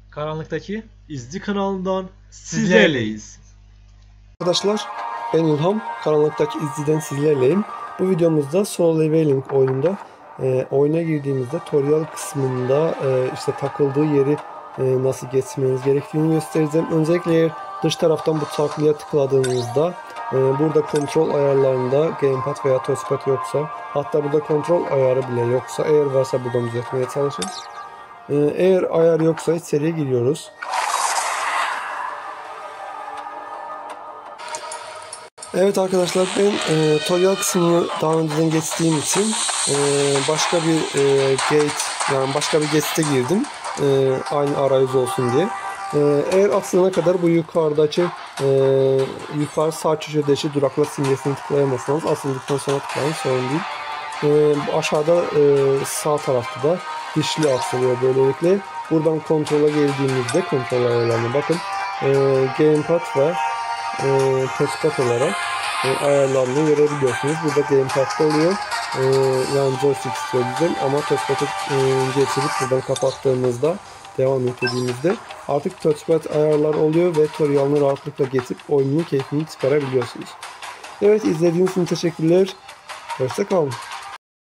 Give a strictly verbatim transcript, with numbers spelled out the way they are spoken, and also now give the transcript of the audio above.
Karanlıktaki İzci kanalından sizlerleyiz. Arkadaşlar, ben İlham. Karanlıktaki İzci'den sizlerleyim. Bu videomuzda Solo Leveling oyununda e, oyuna girdiğimizde tutorial kısmında e, işte takıldığı yeri e, nasıl geçmeniz gerektiğini göstereceğim. Öncelikle eğer dış taraftan bu taklıya tıkladığınızda e, burada kontrol ayarlarında gamepad veya touchpad yoksa, hatta burada kontrol ayarı bile yoksa, eğer varsa buradan düzeltmeye çalışın. E, eğer ayar yoksa içeriye giriyoruz. Evet arkadaşlar, ben e, tutorial kısmını daha önceden geçtiğim için e, başka bir e, gate, yani başka bir gate'e girdim. E, aynı arayüz olsun diye. E, eğer atılana kadar bu yukarıdaki e, yukarı sağ köşedeki durakla simgesini tıklayamazsanız asıldıktan sonra tıklayın, sorun değil. E, aşağıda e, sağ tarafta da dişli asılıyor böylelikle. Buradan kontrola geldiğimizde kontrol ayarlarına bakın. E, gamepad ve e, touchpad olarak e, ayarlarını görebiliyorsunuz. Burada gamepad'da oluyor. E, yani joystick istiyor güzel, ama touchpad'ı e, geçirip buradan kapattığımızda, devam ettiğimizde artık touchpad ayarlar oluyor ve tutorial'ını rahatlıkla geçip oyunun keyfini çıkarabiliyorsunuz. Evet, izlediğiniz için teşekkürler. Hoşça kalın.